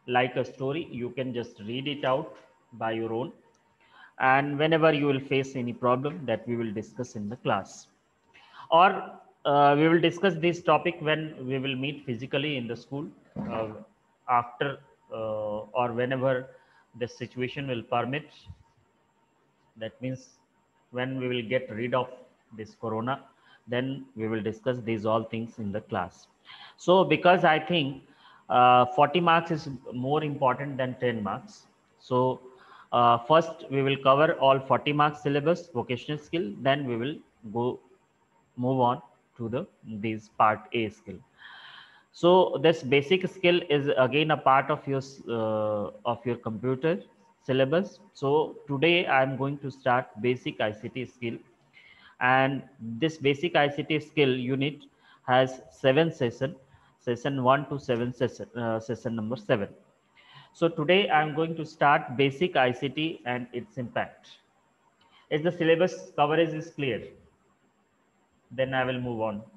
like a story. You can just read it out by your own, and whenever you will face any problem, that we will discuss in the class, or we will discuss this topic when we will meet physically in the school, uh, after or whenever the situation will permit. That means when we will get rid of this corona, then we will discuss these all things in the class. So because I think 40 marks is more important than 10 marks, so first we will cover all 40 marks syllabus vocational skill, then we will go move on to the this part A skill. So this basic skill is again a part of your computer syllabus. So today I am going to start basic ICT skill, and this basic ICT skill unit has 7 session, session 1 to 7, session number 7. So today I am going to start basic ICT and its impact. If the syllabus coverage is clear, then I will move on.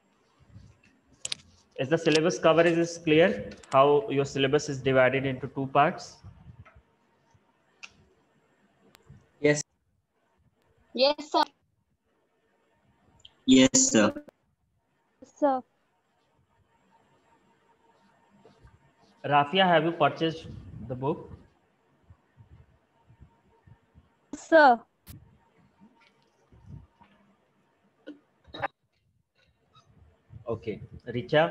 Is the syllabus coverage is clear? How your syllabus is divided into 2 parts? Yes. Yes, sir. Yes, sir. Sir. Rafia, have you purchased the book? Sir. Okay. Richa?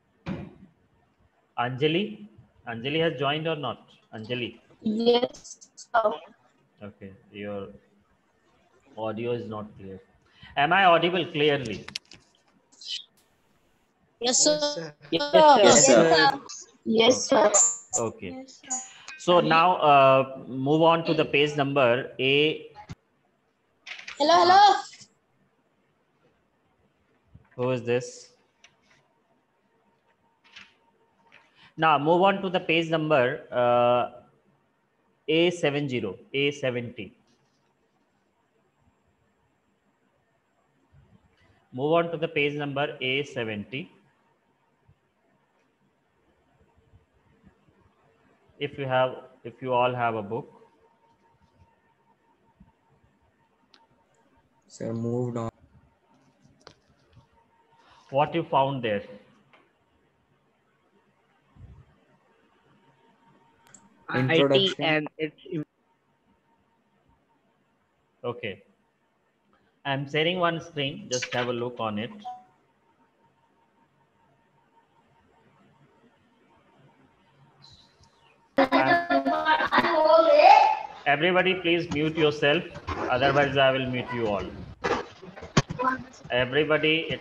Anjali? Anjali has joined or not? Anjali? Yes, sir. Okay. Your audio is not clear. Am I audible clearly? Yes, sir. Yes, Yes, sir. sir. Yes, sir. Okay. Yes, sir. So now move on to the page number A. Hello. Who is this? Now move on to the page number A70, A70. Move on to the page number A70. If you all have a book. Sir, moved on. What you found there? Introduction. IT and its Okay. I'm sharing one screen. Just have a look on it. Everybody please mute yourself. Otherwise, I will mute you all. Everybody,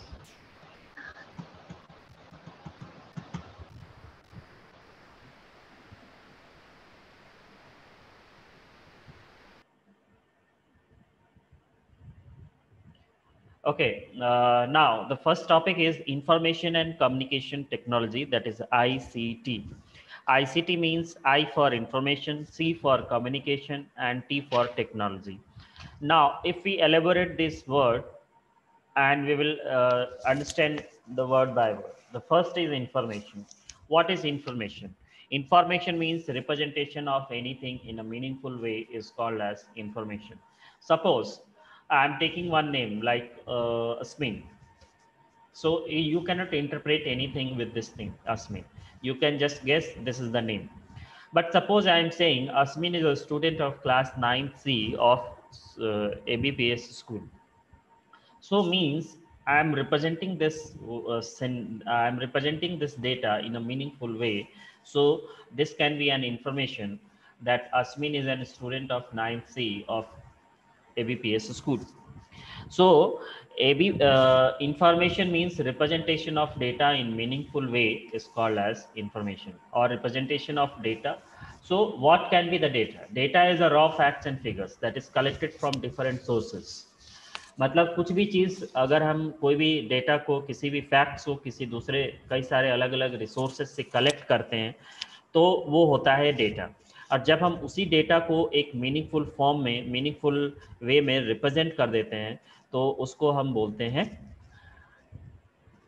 okay. Now, the first topic is information and communication technology, that is ICT. ICT means I for information, C for communication, and T for technology. Now, if we elaborate this word, and we will understand the word by word. The first is information. What is information? Information means representation of anything in a meaningful way is called as information. Suppose I'm taking one name like Asmin. So you cannot interpret anything with this thing, Asmin. You can just guess this is the name. But suppose I am saying Asmin is a student of class 9C of ABPS school. So means I am representing this I am representing this data in a meaningful way. So this can be an information that Asmin is a student of 9C of ABPS school. So information means representation of data in meaningful way is called as information or representation of data. So what can be the data? Data is a raw facts and figures that is collected from different sources. मतलब कुछ भी चीज़ अगर हम कोई भी data को किसी भी फैक्ट्स को किसी दूसरे कई सारे अलग अलग रिसोर्सेज से कलेक्ट करते हैं तो वो होता है डेटा। और जब हम उसी डेटा को एक मीनिंगफुल फॉर्म में मीनिंगफुल वे में रिप्रेजेंट कर देते हैं तो उसको हम बोलते हैं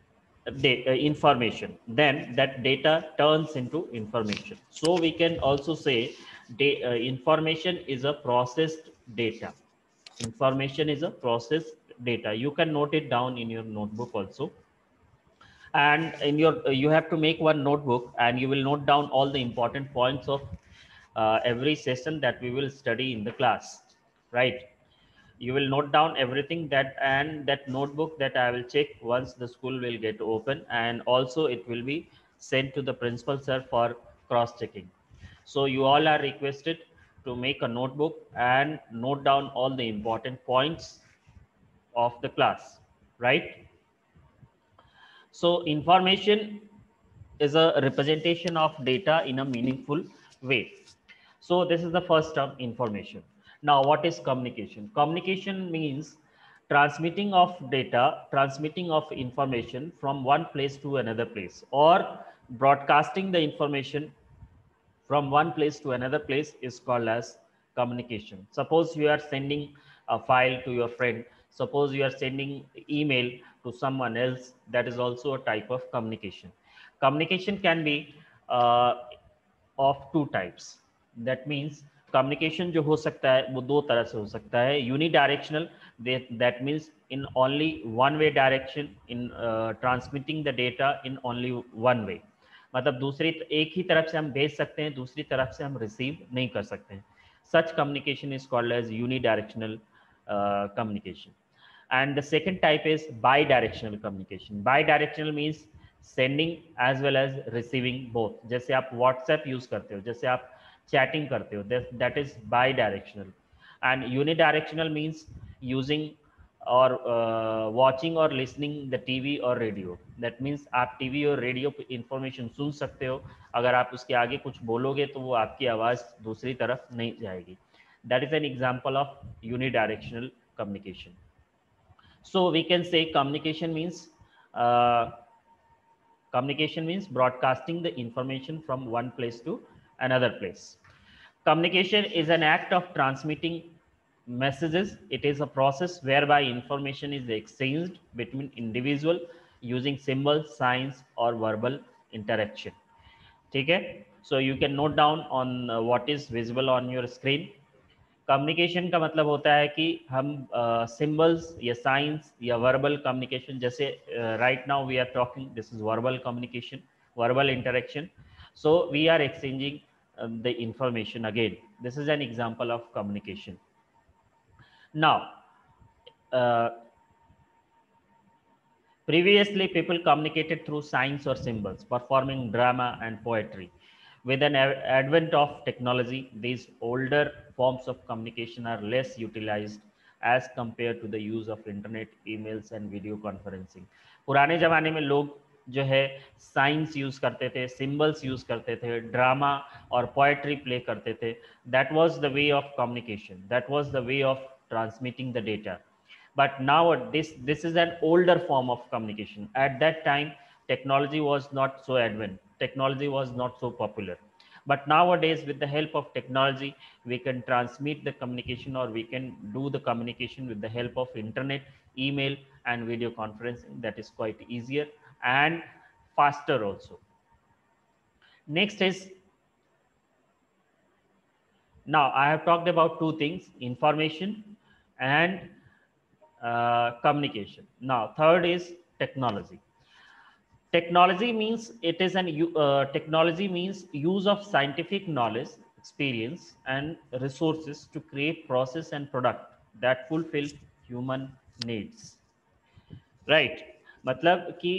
information, then that data turns into information. So we can also say information is a processed data. Information is a processed data. You can note it down in your notebook also, and in your you have to make one notebook and you will note down all the important points of every session that we will study in the class, right? You will note down everything that, and that notebook that I will check once the school will get open, and also it will be sent to the principal sir for cross checking. So you all are requested to make a notebook and note down all the important points of the class, right? So information is a representation of data in a meaningful way. So this is the first term, information. Now, what is communication? Communication means transmitting of data, transmitting of information from one place to another place, or broadcasting the information from one place to another place is called as communication. Suppose you are sending a file to your friend, suppose you are sending email to someone else, that is also a type of communication. Communication can be of two types. That means communication जो हो सकता है वो दो तरह से हो सकता है. Unidirectional, that means in only one way direction, in transmitting the data in only one way. मतलब दूसरी एक ही तरफ से हम भेज सकते हैं, दूसरी तरफ से हम रिसीव नहीं कर सकते हैं. Such communication is called as unidirectional communication. And the second type is bidirectional communication. Bidirectional means sending as well as receiving both. जैसे आप WhatsApp यूज करते हो, जैसे आप चैटिंग करते हो, that is bidirectional. And unidirectional means using और watching और listening the TV और radio. That means आप TV और radio पे information सुन सकते हो, अगर आप उसके आगे कुछ बोलोगे तो वो आपकी आवाज़ दूसरी तरफ नहीं जाएगी. That is an example of unidirectional communication. So we can say communication means broadcasting the information from one place to another place. Communication is an act of transmitting messages. It is a process whereby information is exchanged between individual using symbols, signs or verbal interaction. ठीक है? So you can note down on what is visible on your screen. Communication का मतलब होता है कि हम symbols या science या वर्बल कम्युनिकेशन, जैसे right now we are talking, this is verbal communication, verbal interaction. So we are exchanging the information again. This is an example of communication. Now previously people communicated through signs or symbols, performing drama and poetry. With an advent of technology, these older forms of communication are less utilized as compared to the use of internet, emails and video conferencing. पुराने जमाने में लोग जो है science use करते थे, symbols use करते थे, ड्रामा और पोएट्री प्ले करते थे. That was the way of communication, that was the way of transmitting the data. But now this is an older form of communication. At that time technology was not so advanced, technology was not so popular. But nowadays with the help of technology we can transmit the communication, or we can do the communication with the help of internet, email and video conferencing. That is quite easier and faster also. Next is, now I have talked about two things, information and communication. Now third is technology. Technology means it is technology means use of scientific knowledge, experience and resources to create process and product that fulfill human needs. Right? मतलब कि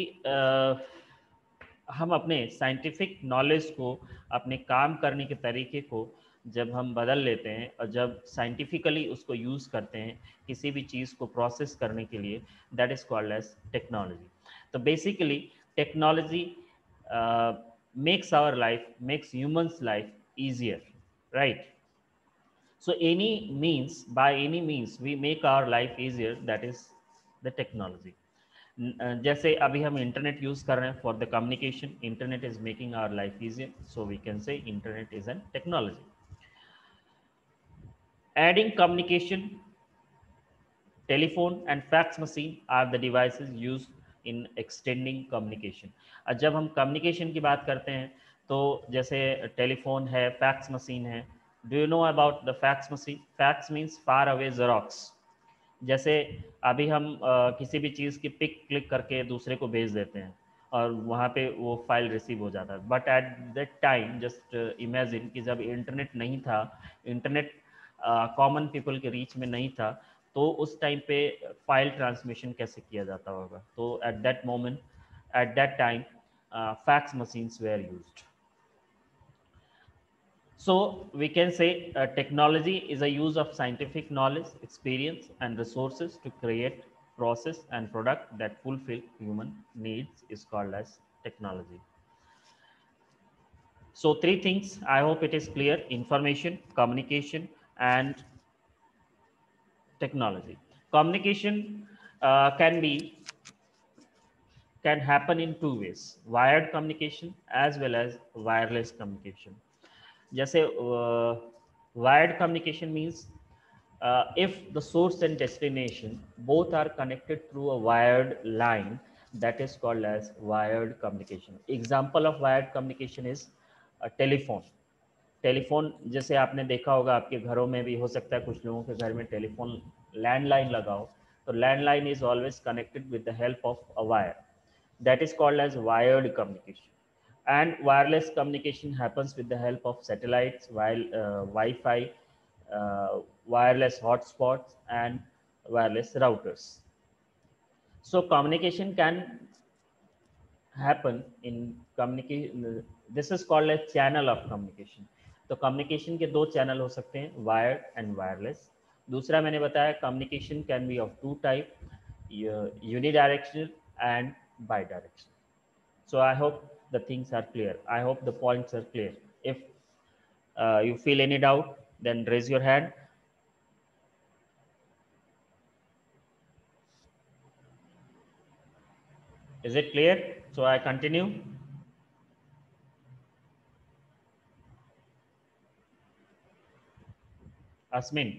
हम अपने scientific knowledge को, अपने काम करने के तरीके को जब हम बदल लेते हैं और जब साइंटिफिकली उसको यूज़ करते हैं किसी भी चीज़ को प्रोसेस करने के लिए, that is called as technology. तो basically technology makes our life, makes humans life easier, right? So by any means we make our life easier, that is the technology. जैसे अभी हम इंटरनेट यूज कर रहे हैं for the communication, internet is making our life easier, so we can say internet is an technology. Adding communication, telephone and fax machine are the devices used in extending communication. जब हम communication की बात करते हैं तो जैसे telephone है, fax machine है. Do you know about the fax machine? Fax means far away xerox. जैसे अभी हम किसी भी चीज़ की पिक क्लिक करके दूसरे को भेज देते हैं और वहाँ पे वो फाइल रिसीव हो जाता है. But at that time just imagine कि जब इंटरनेट नहीं था, इंटरनेट कॉमन पीपल के रीच में नहीं था, तो उस टाइम पे फाइल ट्रांसमिशन कैसे किया जाता होगा. तो at that moment, at that time, fax machines were used. So we can say technology is a use of scientific knowledge, experience, and resources to create, process, and product that fulfill human needs is called as technology. So three things, I hope it is clear: information, communication, and technology. Communication can happen in two ways: wired communication as well as wireless communication. जैसे wired communication means if the source and destination both are connected through a wired line, that is called as wired communication. Example of wired communication is a telephone. Telephone जैसे आपने देखा होगा, आपके घरों में भी हो सकता है कुछ लोगों के घर में टेलीफोन लैंडलाइन लगा हो, तो landline is always connected with the help of a wire. That is called as wired communication. And wireless communication happens with the help of satellites, while Wi-Fi, wireless hotspots, and wireless routers. So communication can happen in communication. This is called a channel of communication. तो communication के दो channel हो सकते हैं, wired and wireless. दूसरा मैंने बताया communication can be of two type, unidirectional and bidirectional. So I hope the things are clear. I hope the points are clear. If you feel any doubt, then raise your hand. Is it clear? So I continue. Asmin.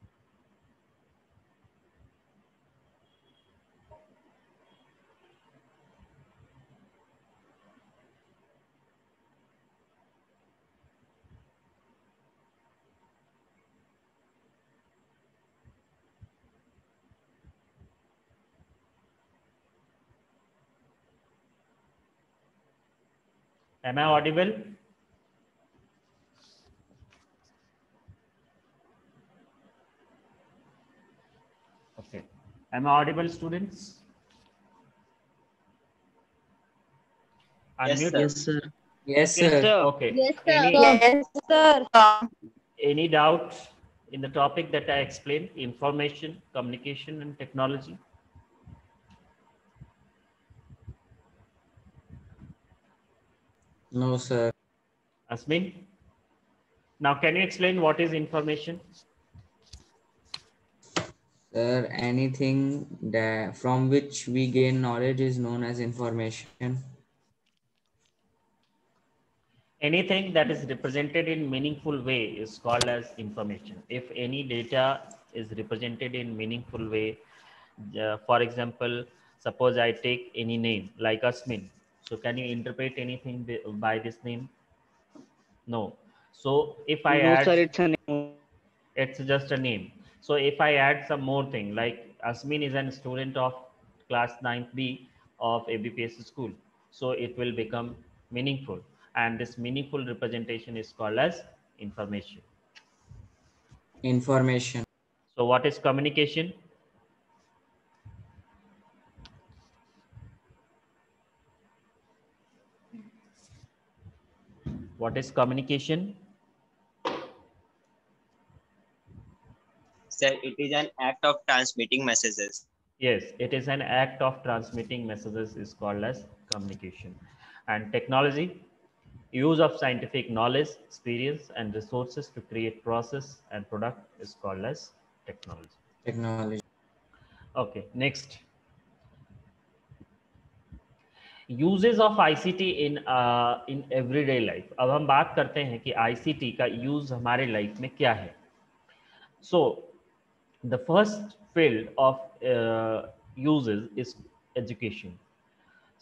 Am I audible? Okay. Am I audible, students? Yes, Unmute. sir. Yes, sir. Yes, Okay. sir. Okay. Yes, sir. Any, Yes, sir. any doubt in the topic that I explained? Information, communication, and technology. No, sir. Asmin? Now, can you explain what is information? Sir, anything that from which we gain knowledge is known as information. Anything that is represented in meaningful way is called as information. If any data is represented in meaningful way, for example, suppose I take any name like Asmin. So can you interpret anything by this name? No. So if I No, add, sir, it's a name. it's just a name. So if I add some more thing, like Asmin is a student of class 9th B of ABPS school, so it will become meaningful, and this meaningful representation is called as information. Information. So what is communication? What is communication? Sir, it is an act of transmitting messages. Yes, it is an act of transmitting messages is called as communication. And technology, use of scientific knowledge, experience, and resources to create process and product is called as technology. Technology. Okay, next. Uses of ICT in everyday life. अब हम बात करते हैं कि ICT का use हमारे life में क्या है. So the first field of uses is education.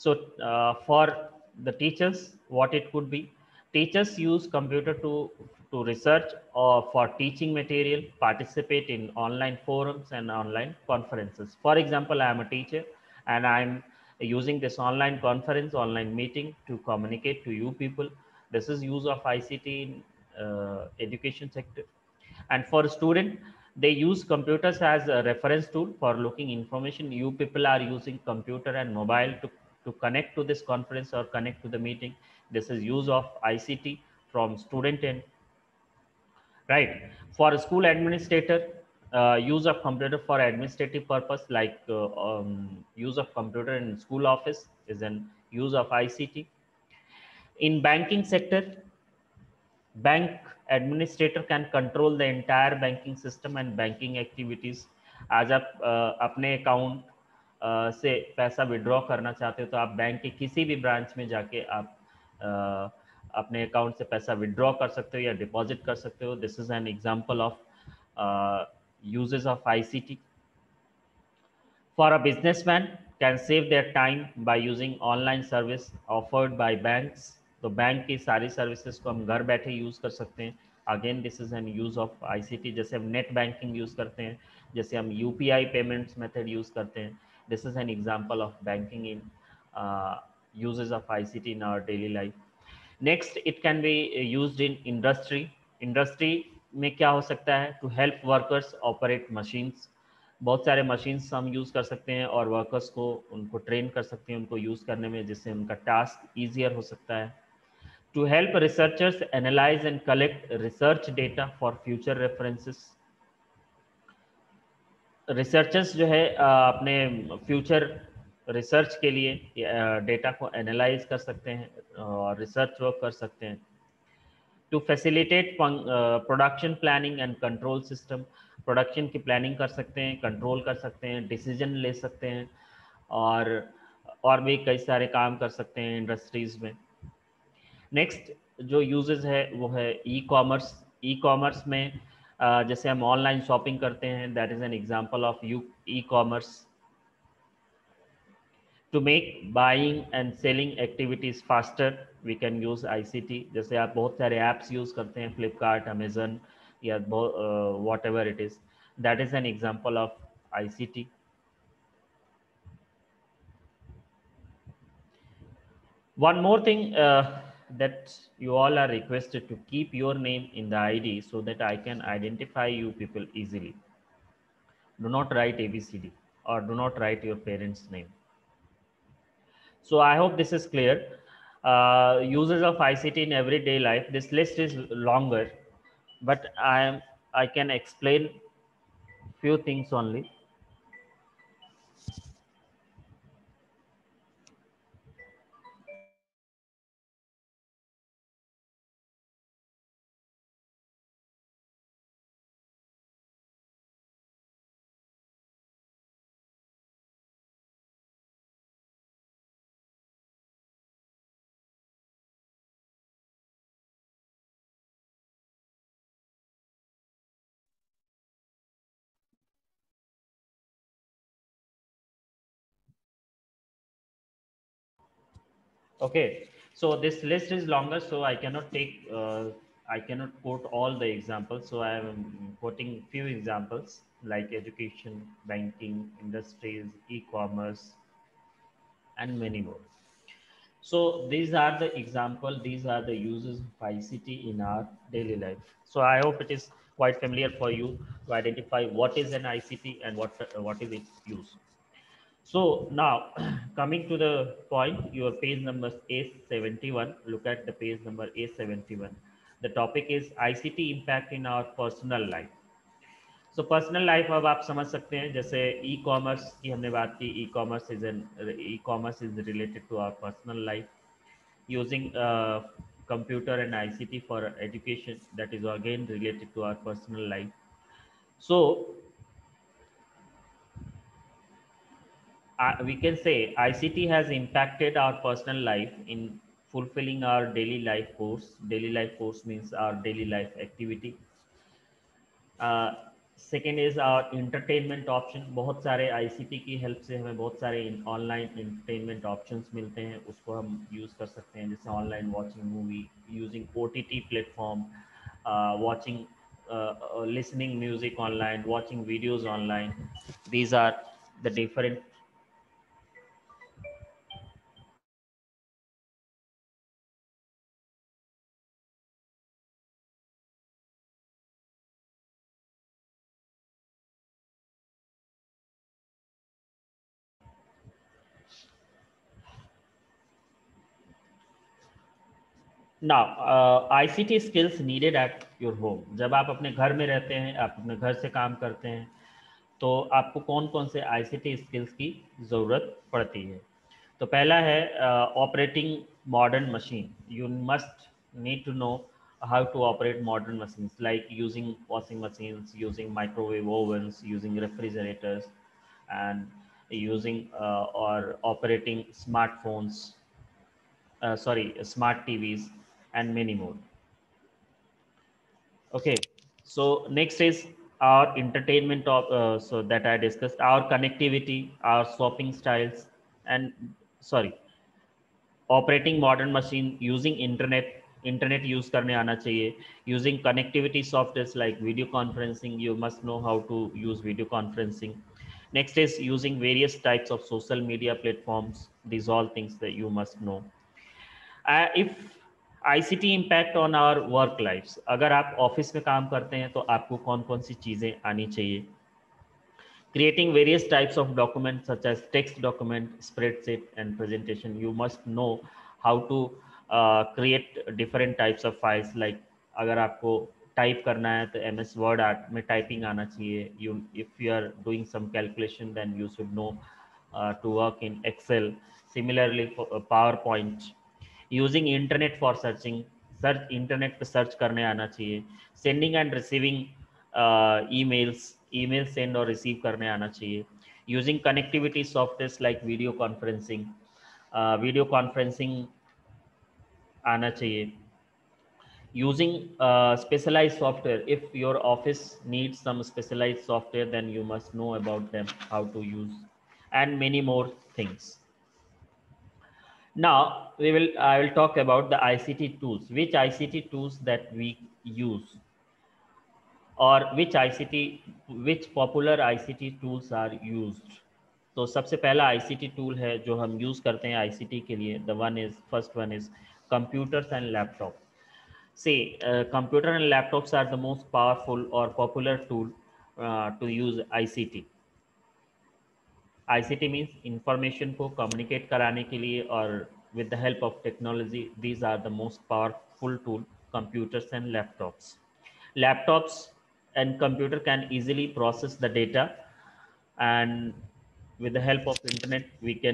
So for the teachers, what it could be, teachers use computer to research or for teaching material, participate in online forums and online conferences. For example, I am a teacher and I'm using this online conference, online meeting to communicate to you people. This is use of ICT in education sector. And for student, they use computers as a reference tool for looking information. You people are using computer and mobile to connect to this conference or connect to the meeting. This is use of ICT from student end, right? For a school administrator, use of computer for administrative purpose, like use of computer in school office is an use of ICT. In banking sector, bank administrator can control the entire banking system and banking activities. आज आप अपने account से पैसा withdraw करना चाहते हो तो आप बैंक के किसी भी ब्रांच में जाके आप अपने अकाउंट से पैसा विड्रॉ कर सकते हो या डिपॉजिट कर सकते हो. This is an example of uses of ICT. For a businessman can save their time by using online service offered by banks. तो बैंक की सारी सर्विसेज को हम घर बैठे यूज कर सकते हैं. Again this is an use of ICT. जैसे हम नेट बैंकिंग यूज करते हैं, जैसे हम UPI पेमेंट्स मेथड यूज करते हैं. This is an example of banking in uses of ICT in our daily life. Next, it can be used in industry. Industry में क्या हो सकता है? To help workers operate machines. बहुत सारे machines हम यूज़ कर सकते हैं और वर्कर्स को उनको ट्रेन कर सकते हैं उनको यूज़ करने में, जिससे उनका टास्क ईजियर हो सकता है. To help researchers analyse and collect research data for future references. Researchers जो है अपने फ्यूचर रिसर्च के लिए डेटा को एनालाइज कर सकते हैं और रिसर्च वर्क कर सकते हैं. To facilitate production planning and control system. Production की प्लानिंग कर सकते हैं, कंट्रोल कर सकते हैं, डिसीजन ले सकते हैं और भी कई सारे काम कर सकते हैं इंडस्ट्रीज में. नेक्स्ट जो यूजेस है वो है ई कॉमर्स. ई कॉमर्स में जैसे हम ऑनलाइन शॉपिंग करते हैं, that is an example of e commerce. To make buying and selling activities faster, we can use ICT. जैसे आप बहुत सारे apps use करते हैं, फ्लिपकार्ट, अमेजन या whatever it is, that is an example of ICT. One more thing that you all are requested to keep your name in the ID so that I can identify you people easily. Do not write ABCD or do not write your parents' name. So I hope this is clear. Uses of ICT in everyday life. This list is longer, but I can explain few things only. Okay, so this list is longer, so I cannot I cannot quote all the examples. So I am quoting few examples like education, banking, industries, e-commerce, and many more. So these are the example, these are the uses of ICT in our daily life. So I hope it is quite familiar for you to identify what is an ICT and what is its use. So now coming to the point, your page number A71, look at the page number A71. The topic is ICT impact in our personal life. So personal life अब आप समझ सकते हैं, जैसे e commerce की हमने बात की. E commerce is related to our personal life. Using computer and ICT for education, that is again related to our personal life. So we can say ICT has impacted our personal life in fulfilling our daily life course. Daily life course means our daily life activity. Second is our entertainment option. बहुत सारे ICT की help से हमें बहुत सारे online entertainment options मिलते हैं, उसको हम यूज़ कर सकते हैं, जैसे online watching movie, using OTT platform, watching listening music online, watching videos online. These are the different. Now, ICT skills needed at your home. जब आप अपने घर में रहते हैं, आप अपने घर से काम करते हैं, तो आपको कौन कौन से आईसीटी स्किल्स की ज़रूरत पड़ती है? तो पहला है operating modern machine. You must need to know how to operate modern machines like using washing machines, using microwave ovens, using refrigerators, and using or operating smartphones, smart TVs, and many more. Okay, so next is our entertainment of so that I discussed, our connectivity, our swapping styles, and sorry, operating modern machine, using internet use करने आना चाहिए, using connectivity softwares like video conferencing. You must know how to use video conferencing. Next is using various types of social media platforms. These all things that you must know. If ICT impact on our work lifes, अगर आप office में काम करते हैं तो आपको कौन कौन सी चीज़ें आनी चाहिए? Creating various types of documents such as text document, spreadsheet, and presentation. You must know how to create different types of files. Like अगर आपको टाइप करना है तो MS Word में टाइपिंग आना चाहिए. You, if you are doing some calculation, then you should know to work in Excel. Similarly, for PowerPoint. Using internet for searching, search internet पे search करने आना चाहिए. Sending and receiving emails, email send और receive करने आना चाहिए. Using connectivity softwares like video conferencing आना चाहिए. Using specialized software, if your office needs some specialized software, then you must know about them, how to use, and many more things. Now I will talk about the ICT tools, which ICT tools that we use, or which popular ICT tools are used. तो सबसे पहला ICT tool है जो हम use करते हैं ICT के लिए. First one is computers and laptop. See, computer and laptops are the most powerful or popular tool to use ICT. ICT means information को communicate कराने के लिए, और with the help of technology, these are the most powerful tool, computers and laptops. Laptops and computer can easily process the data, and with the help of internet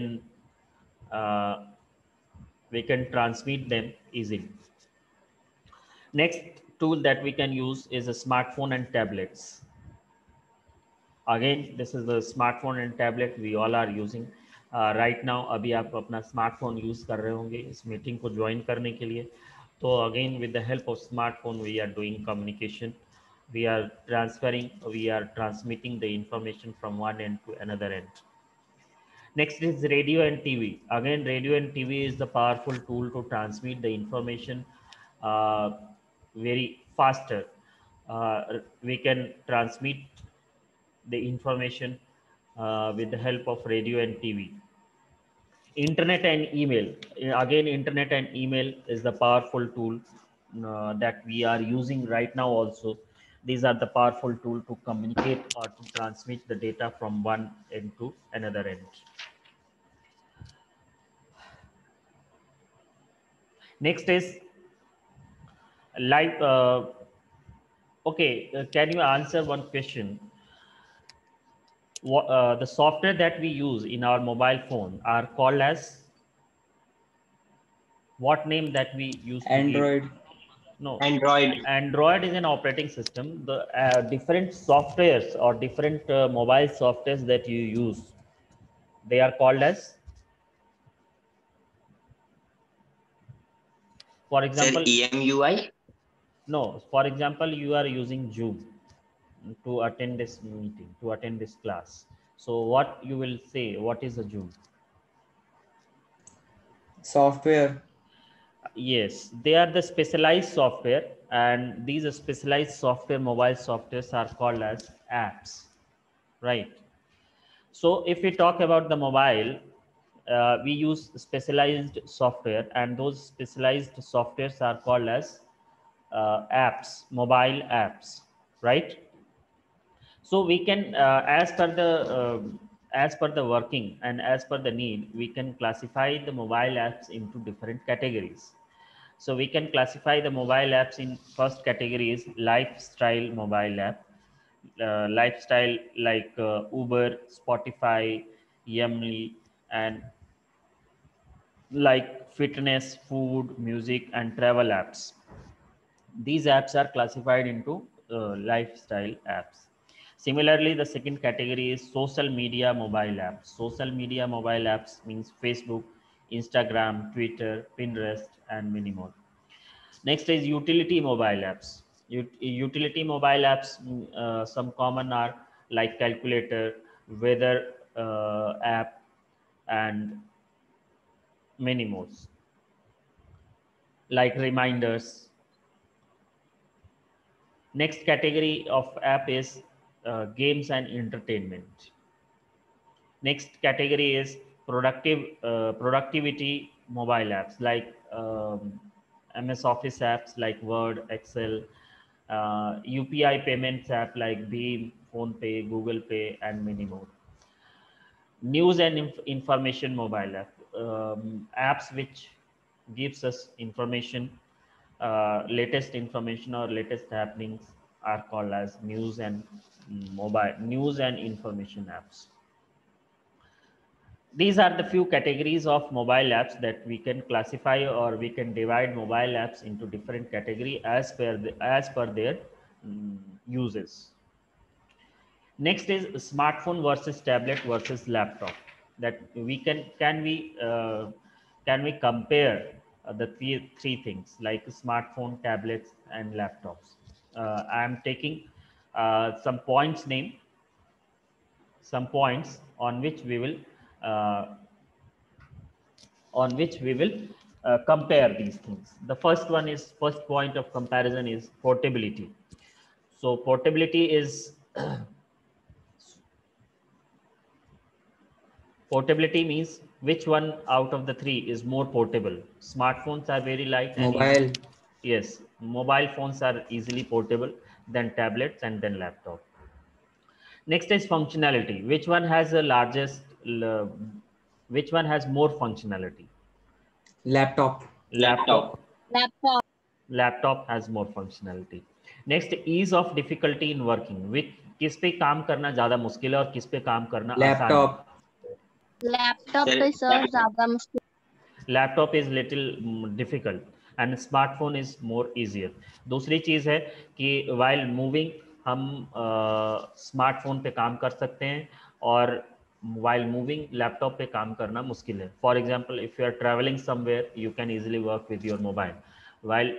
uh, we can transmit them easily. Next tool that we can use is a smartphone and tablets. Again, this is the smartphone and tablet we all are using right now. अभी आप अपना smartphone use कर रहे होंगे इस meeting को join करने के लिए. तो again with the help of smartphone we are doing communication, we are transmitting the information from one end to another end. Next is radio and TV. Again, radio and TV is the powerful tool to transmit the information uh, very faster. We can transmit the information with the help of radio and TV. Internet and email. Again, internet and email is the powerful tool that we are using right now also. These are the powerful tool to communicate or to transmit the data from one end to another end. Next is live. Okay, can you answer one question? The software that we use in our mobile phone are called as what name that we use to Android. give? No, Android. Android is an operating system. The different softwares or different mobile softwares that you use, they are called as, for Sir, example, EMUI. no, for example, you are using Zoom. to attend this meeting, to attend this class. So what you will say, what is a Joule? Software. Yes, they are the specialized software, and these specialized software, mobile softwares, are called as apps, right? So if we talk about the mobile, we use specialized software, and those specialized softwares are called as apps, mobile apps, right? So we can, as per the working and as per the need, we can classify the mobile apps into different categories. So we can classify the mobile apps in first category is lifestyle mobile app. Lifestyle like Uber, Spotify, Yummy, and like fitness, food, music, and travel apps. These apps are classified into lifestyle apps. Similarly, the second category is social media mobile apps. Social media mobile apps means Facebook, Instagram, Twitter, Pinterest, and many more. Next is utility mobile apps. Utility mobile apps, some common are like calculator, weather app, and many more, like reminders. Next category of app is games and entertainment. Next category is productivity mobile apps like MS Office apps like Word, Excel, UPI payments app like Beam, PhonePe, Google Pay, and many more. News and information mobile app, apps which gives us information, latest information or latest happenings are called as news and mobile news and information apps. These are the few categories of mobile apps that we can classify, or we can divide mobile apps into different category as per their uses. Next is smartphone versus tablet versus laptop. That we can we compare the three things like smartphone, tablets, and laptops. I am taking some points name, some points uh, on which we will compare these things. The first point of comparison is portability. So portability is portability means which one out of the three is more portable. Smartphones are very light and Mobile. easily. Yes, mobile phones are easily portable than tablets and then laptop. Next is functionality. Which one has more functionality? Laptop. Laptop. Laptop. Laptop has more functionality. Next, ease of difficulty in working. Which किस पे काम करना ज्यादा मुश्किल है और किस पे काम करना आसान है? Laptop. लैपटॉप पे सर ज्यादा मुश्किल. Laptop is little difficult and smartphone is more easier. दूसरी चीज़ है कि वाइल मूविंग हम स्मार्टफोन पे काम कर सकते हैं, और वाइल मूविंग लैपटॉप पे काम करना मुश्किल है. For example, if you are travelling somewhere you can easily work with your mobile. While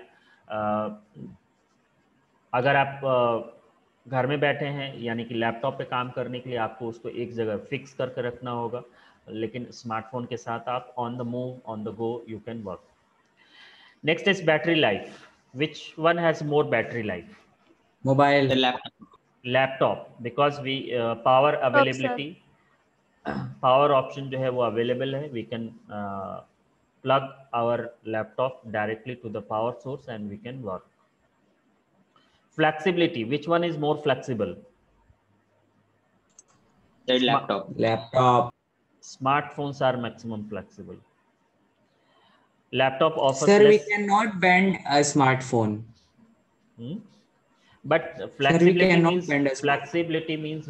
अगर आप घर में बैठे हैं, यानी कि लैपटॉप पे काम करने के लिए आपको उसको एक जगह फिक्स करके रखना होगा, लेकिन स्मार्टफोन के साथ आप on the move, on the go you can work. Next is battery life. Which one has more battery life? Mobile. Laptop, because we power availability, power option जो है वो अवेलेबल है. We can plug our laptop directly to the power source and we can work. Flexibility, which one is more flexible? Laptop. Smartphones are maximum flexible. Laptop offers Sir, we less. cannot bend a smartphone. But Sir, we flexibility cannot means bend a smartphone. flexibility means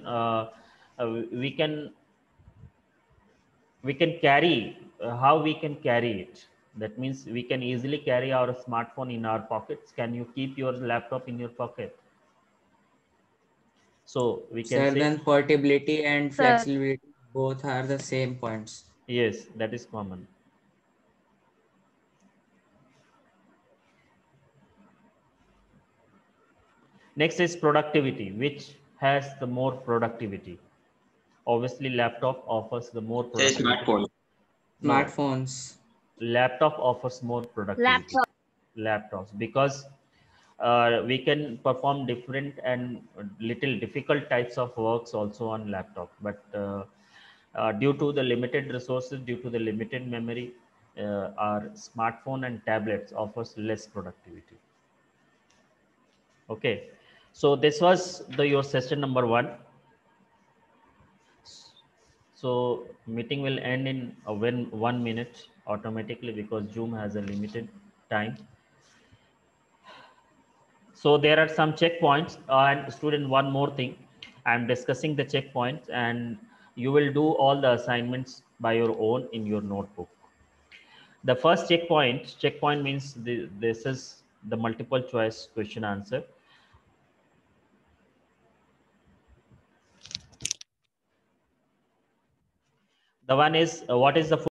we can we can carry, how we can carry it. That means we can easily carry our smartphone in our pockets. Can you keep your laptop in your pocket? So we can Sir, say then portability and Sir. flexibility both are the same points. yes, that is common. Next is productivity. Which has the more productivity? Obviously laptop offers the more Say productivity. smartphone. No, Smartphones. laptop offers more productivity. Laptop. Laptops, because we can perform different and little difficult types of works also on laptop, but due to the limited resources, due to the limited memory, our smartphone and tablets offers less productivity. Okay, so this was your session number 1. So meeting will end in 1 minute automatically, because Zoom has a limited time. So there are some checkpoints, and student, one more thing, I'm discussing the checkpoints, and you will do all the assignments by your own in your notebook. The first checkpoint means this is the multiple choice question answer. The one is what is the